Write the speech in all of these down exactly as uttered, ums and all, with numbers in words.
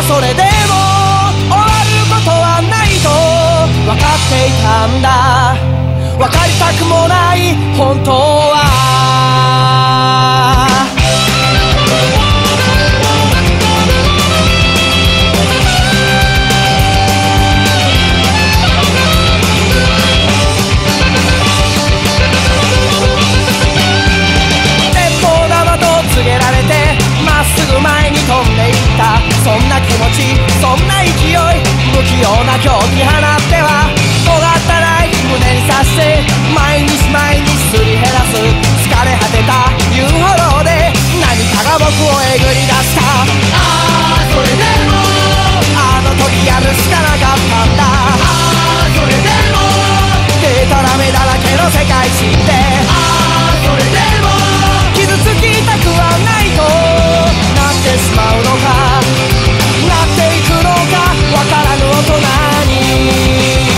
それでも終わることはないと分かっていたんだ。分かりたくもない本当は。鉄砲玉と告げられてまっすぐ前に飛んでいった。そんな気持ち、そんな勢い、不器用な狂気放っては尖ったナイフ胸に刺して毎日毎日すり減らす。疲れ果てた遊歩道で何かが僕をえぐり出した。 ああそれでもあの時やるしかなかったんだ。 ああそれでもデタラメだらけの世界知ってああそれでも傷つきたくはないとなってしまうのか、なっていくのかわからぬ大人に。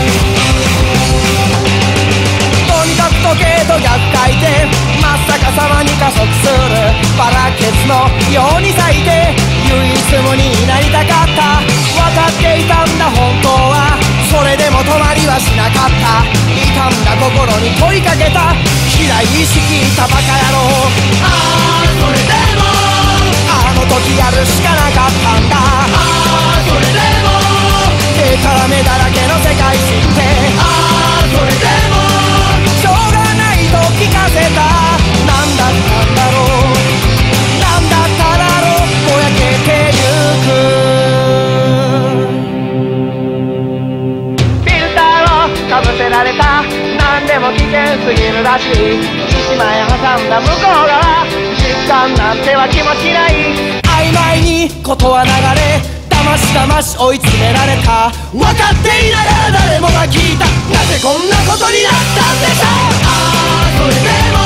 とにかく時計と逆回転、真っ逆さまに加速する。バラケツのように咲いて唯一無二になりたかった。分かっていたんだ本当は。それでも止まりはしなかった。傷んだ心に問いかけた嫌い意識いたバカ野郎。 ああそれでもあの時やるしかなかったんだ。 ああそれでもデタラメだらけの世界知ってああそれでもしょうがないと聞かせた。なんだったんだろう、なんだっただろう、ぼやけてゆく。フィルターをかぶせられた何でも危険すぎるらしい。一枚挟んだ向こう側実感なんては気持ちない。曖昧にことは流れだましだまし追い詰められた。分かっていながら誰もが聞いた。なぜこんなことになったんでしょう。 ああそれでも